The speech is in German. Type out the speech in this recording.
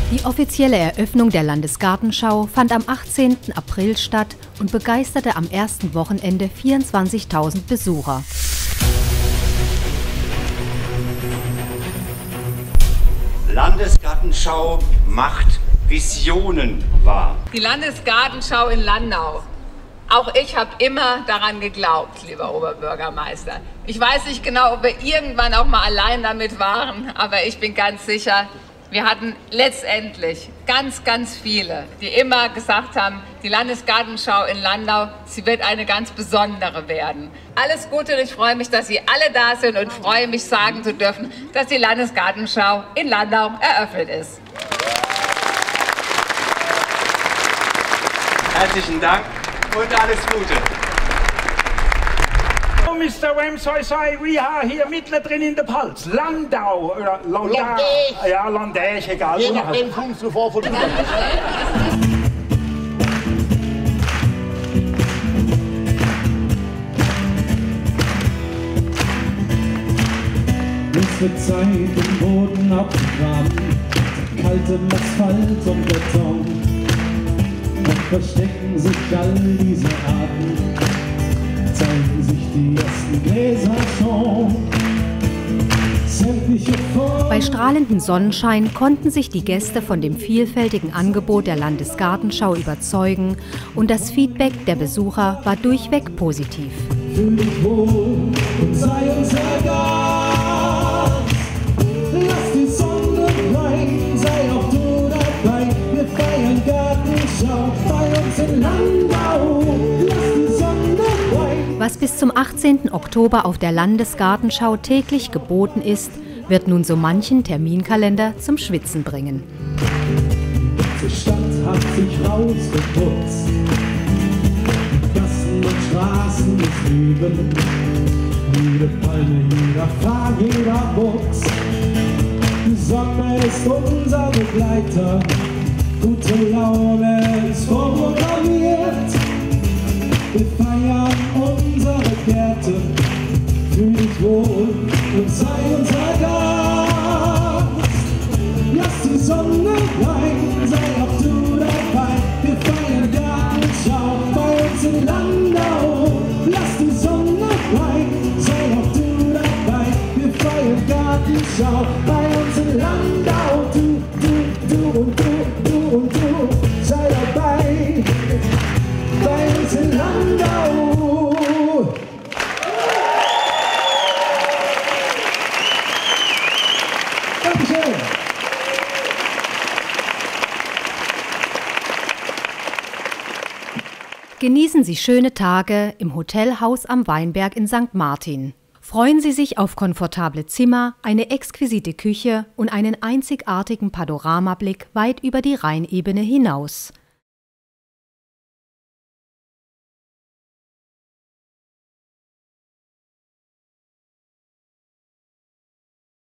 Die offizielle Eröffnung der Landesgartenschau fand am 18. April statt und begeisterte am ersten Wochenende 24.000 Besucher. Landesgartenschau macht Visionen wahr. Die Landesgartenschau in Landau. Auch ich habe immer daran geglaubt, lieber Oberbürgermeister. Ich weiß nicht genau, ob wir irgendwann auch mal allein damit waren, aber ich bin ganz sicher, wir hatten letztendlich ganz viele, die immer gesagt haben, die Landesgartenschau in Landau, sie wird eine ganz besondere werden. Alles Gute und ich freue mich, dass Sie alle da sind und freue mich, sagen zu dürfen, dass die Landesgartenschau in Landau eröffnet ist. Herzlichen Dank und alles Gute. Mr. Wemsoi, we are hier mittendrin in der Pfalz. Landau oder Landau. Ja, Landau, egal. Je nachdem kommst du vor von der Es wird Zeit, den Boden abzugraben, kaltem Asphalt und Beton. Und verstecken sich all diese Arten, zeigen sich die ersten Gläser schon. Bei strahlendem Sonnenschein konnten sich die Gäste von dem vielfältigen Angebot der Landesgartenschau überzeugen und das Feedback der Besucher war durchweg positiv. Fühl dich wohl und sei unser Gast. Lass die Sonne rein, sei auch du dabei. Wir feiern Gartenschau bei uns in Landau. Lass die Sonne rein. Was bis zum 18. Oktober auf der Landesgartenschau täglich geboten ist, wird nun so manchen Terminkalender zum Schwitzen bringen. Die Stadt hat sich rausgeputzt. Gassen und Straßen ist üben. Jede Palme, jeder Pfad, jeder Buchs. Die Sonne ist unser Begleiter. Gute Laune ist vorprogrammiert. Wir feiern unsere Gärte. Fühl dich wohl und sei unser Gast. Lass die Sonne rein, sei auch du dabei. Wir feiern Gartenschau bei uns in Landau. Lass die Sonne rein, sei auch du dabei. Wir feiern Gartenschau bei uns in Landau. Du und du, sei dabei. Bei uns in Landau. Dankeschön. Genießen Sie schöne Tage im Hotelhaus am Weinberg in St. Martin. Freuen Sie sich auf komfortable Zimmer, eine exquisite Küche und einen einzigartigen Panoramablick weit über die Rheinebene hinaus.